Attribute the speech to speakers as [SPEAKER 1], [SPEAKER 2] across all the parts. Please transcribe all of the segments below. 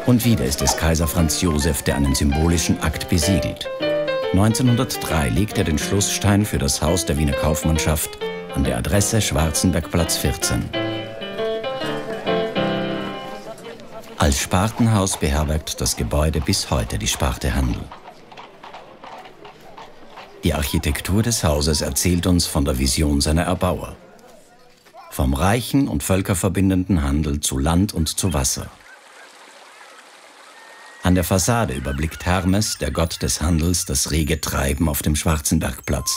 [SPEAKER 1] Und wieder ist es Kaiser Franz Josef, der einen symbolischen Akt besiegelt. 1903 legt er den Schlussstein für das Haus der Wiener Kaufmannschaft an der Adresse Schwarzenbergplatz 14. Als Spartenhaus beherbergt das Gebäude bis heute die Sparte Handel. Die Architektur des Hauses erzählt uns von der Vision seiner Erbauer. Vom reichen und völkerverbindenden Handel zu Land und zu Wasser. An der Fassade überblickt Hermes, der Gott des Handels, das rege Treiben auf dem Schwarzenbergplatz.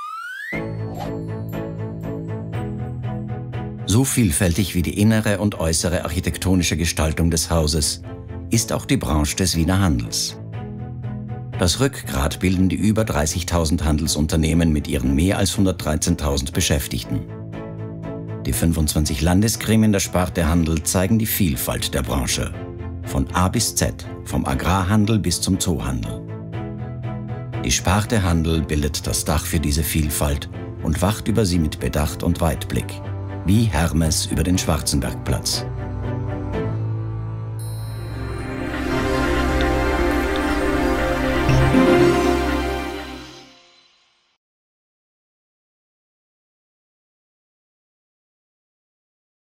[SPEAKER 1] So vielfältig wie die innere und äußere architektonische Gestaltung des Hauses ist auch die Branche des Wiener Handels. Das Rückgrat bilden die über 30.000 Handelsunternehmen mit ihren mehr als 113.000 Beschäftigten. Die 25 Landesgremien der Sparte Handel zeigen die Vielfalt der Branche. Von A bis Z, vom Agrarhandel bis zum Zoohandel. Die Sparte Handel bildet das Dach für diese Vielfalt und wacht über sie mit Bedacht und Weitblick, wie Hermes über den Schwarzenbergplatz.